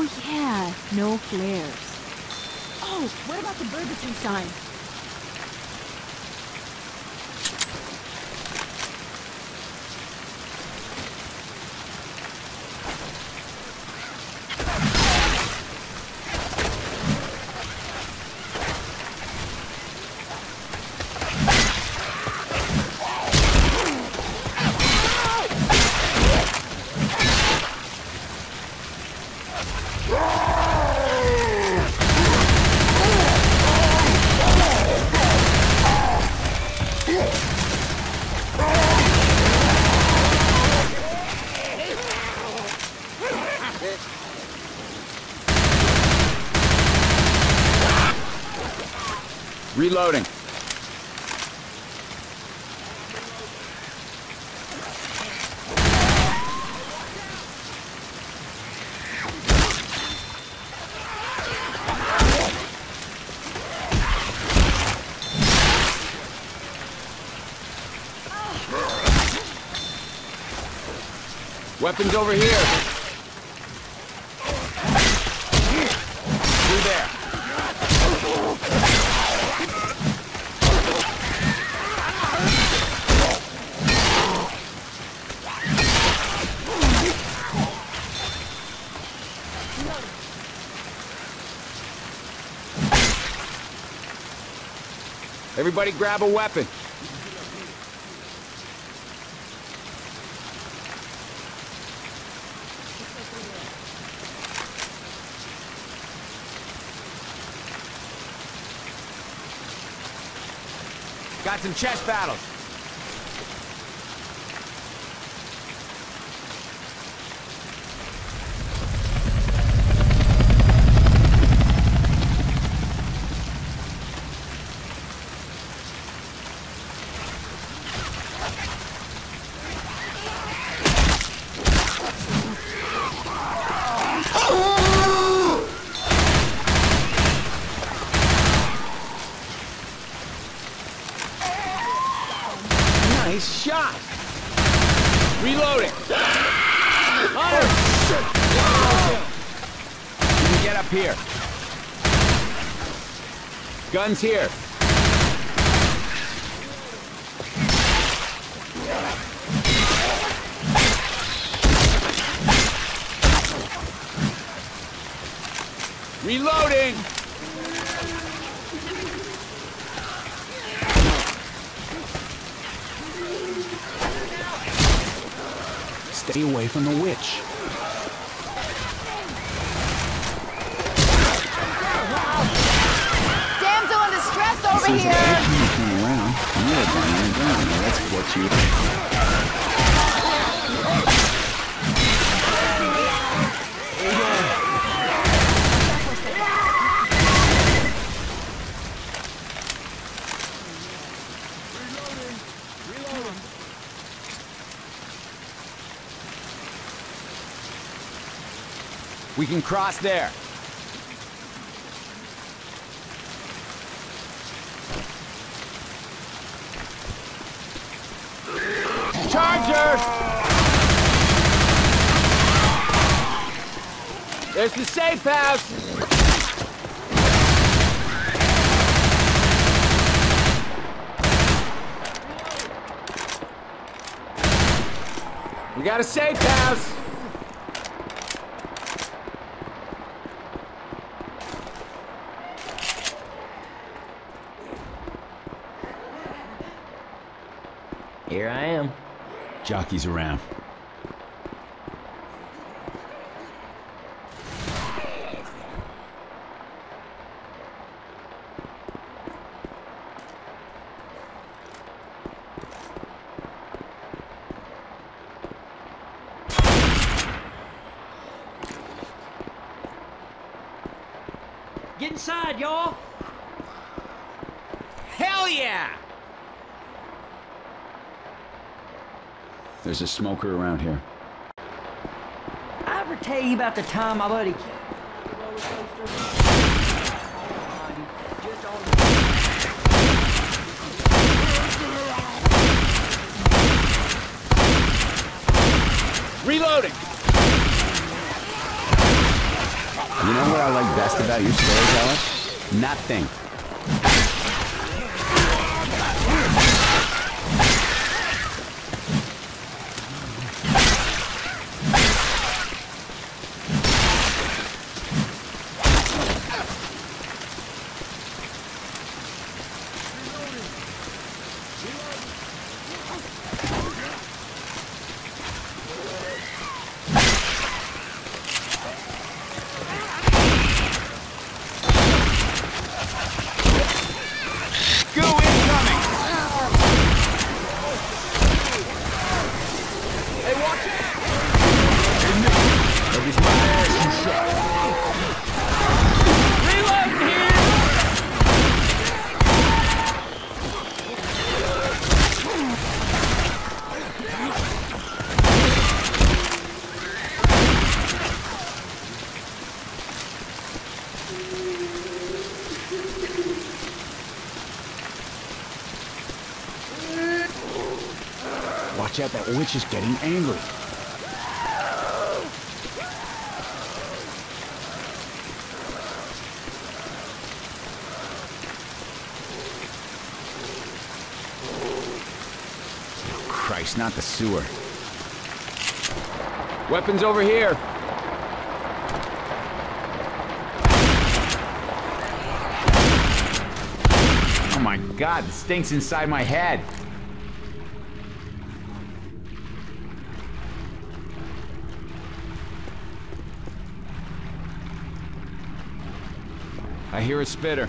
Oh yeah, no flares. Oh, what about the Burgerton sign? Reloading. Weapons over here. Through there. Everybody grab a weapon. Got some chest battles. Nice shot! Reloading! Oh, shit! You can get up here. Guns here. Reloading! Stay away from the witch. Damsel in distress over Seems here! like every time you turn around, you're down on the ground. Now that's what you... We can cross there. Charger! There's the safe house! We got a safe house! Here I am. Jockey's around. Get inside, y'all! Hell yeah! There's a smoker around here. I ever tell you about the time my buddy... Reloading! You know what I like best about your stories, Alex? Nothing. Watch out, that witch is getting angry. Oh, Christ, not the sewer. Weapons over here. Oh my God, the stink's inside my head. I hear a spitter.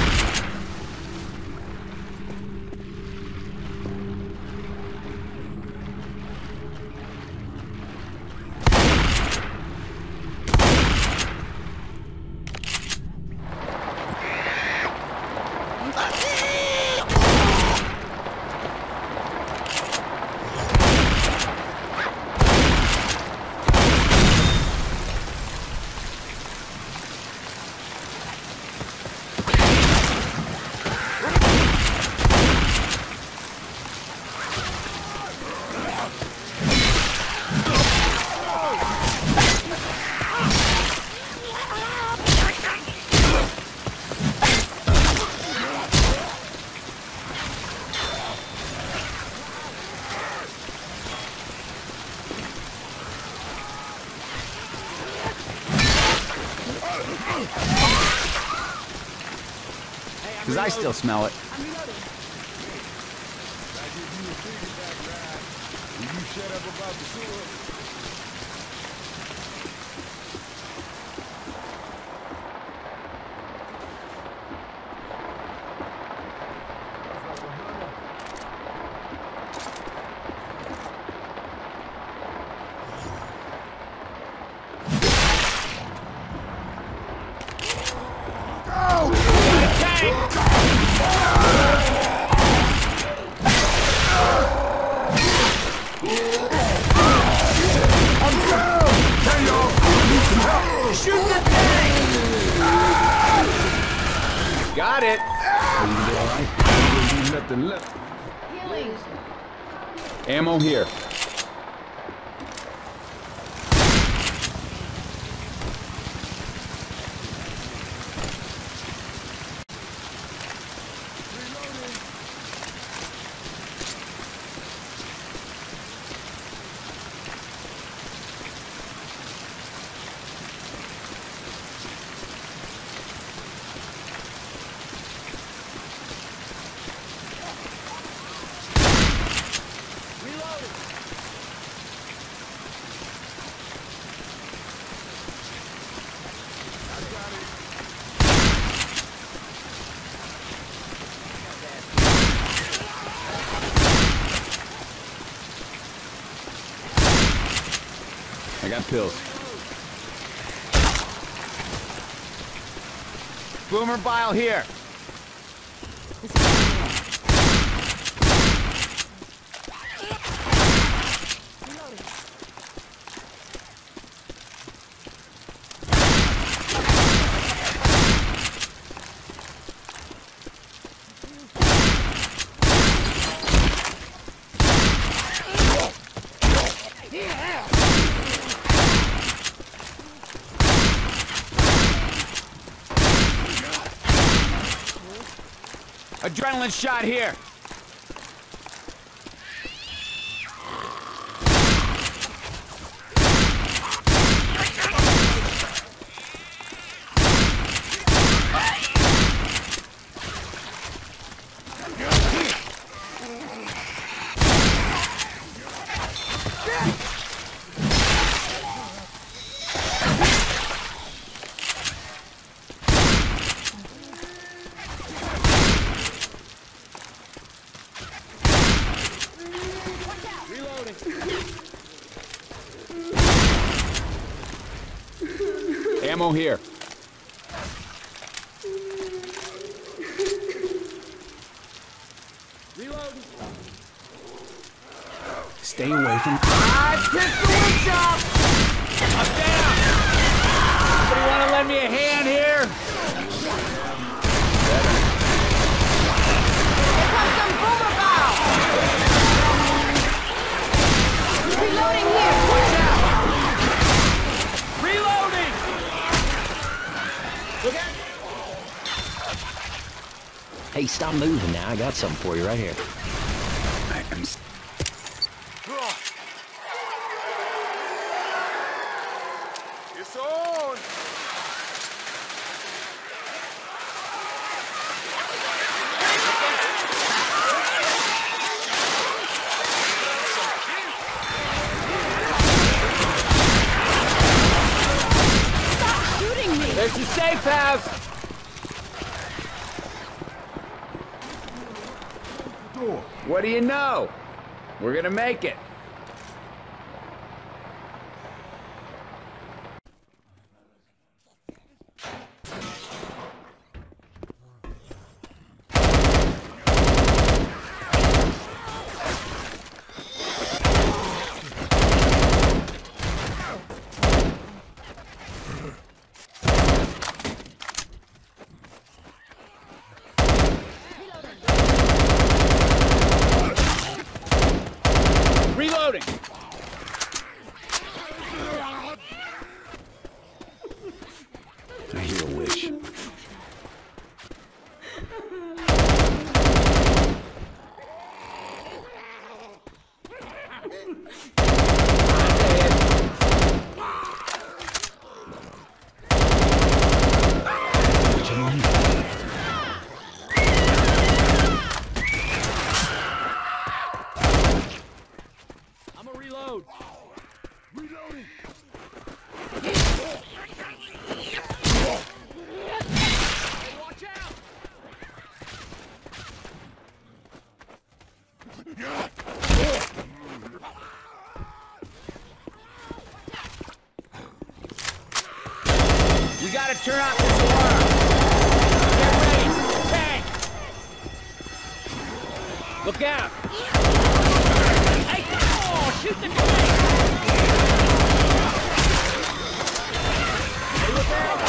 Because I still smell it. Got it. Healing. Ammo here. I got pills. Boomer bile here. This is reloading. Adrenaline shot here. Ammo here. Reloading. Stay away from. I picked the witch up! I'm down. Somebody want to lend me a hand here? Here comes some boomer bow! Reloading here! Watch out! Reloading! Look out! Hey, stop moving now. I got something for you right here. I am. It's on! Stop shooting me! There's the safe house. What do you know? We're gonna make it. Reloading! I hear a wish. I'm a reload. Reloading. Watch out! We gotta turn off this alarm. Get ready. Tank. Look out. Hey, oh, shoot the grenade! Hey, look out.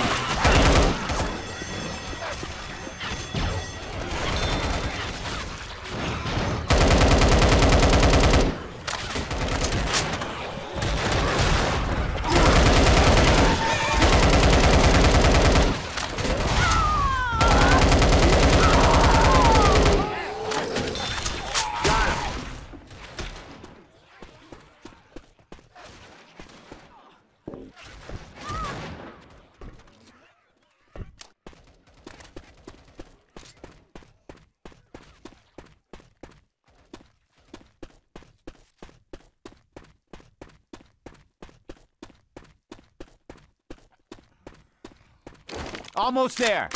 Almost there.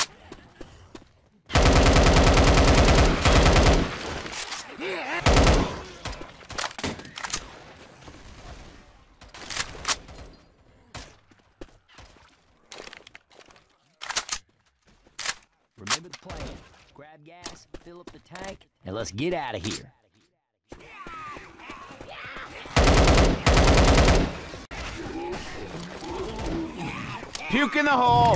Remember the plan. Grab gas, fill up the tank, and let's get out of here. Puke in the hole.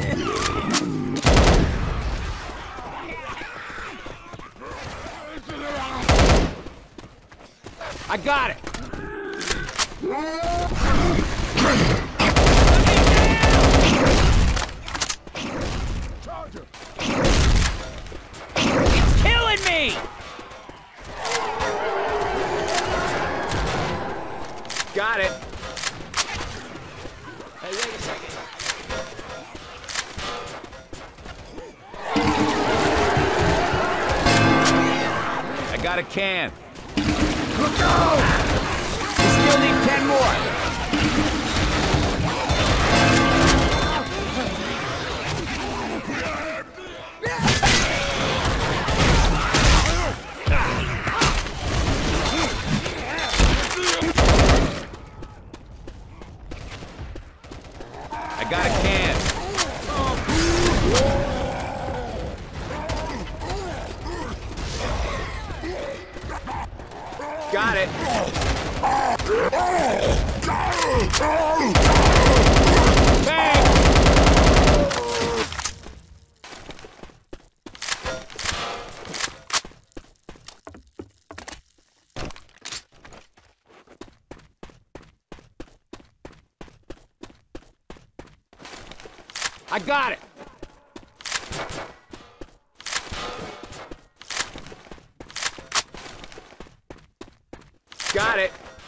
I got it. It's got a can. Look out! We still need 10 more. I got a can. Got it. Bang! I got it. Got it.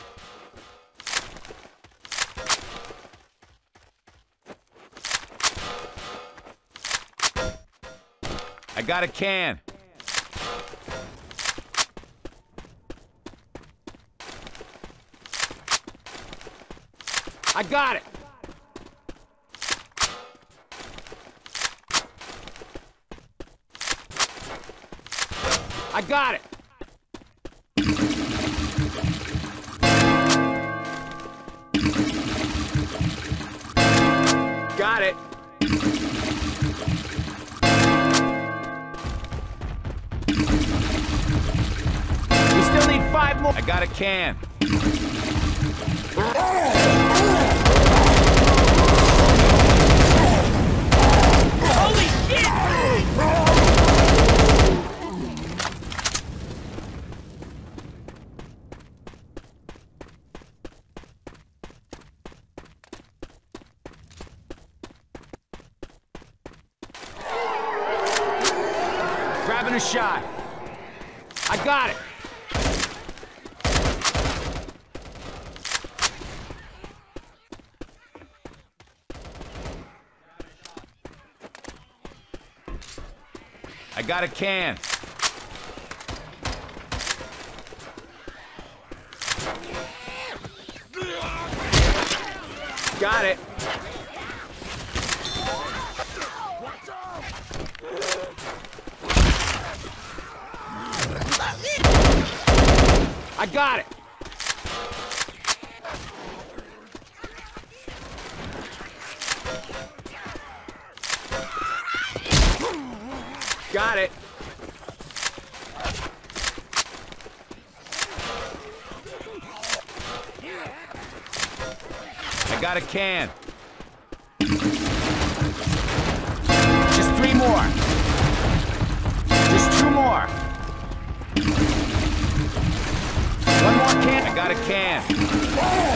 I got a can. I got it. I got it. Got it. We still need 5 more. I got a can. Holy shit! Grabbing a shot. I got it. I got a can. Got it. I got it. Got it. I got a can. Just 3 more. Just 2 more. 1 more can. I got a can.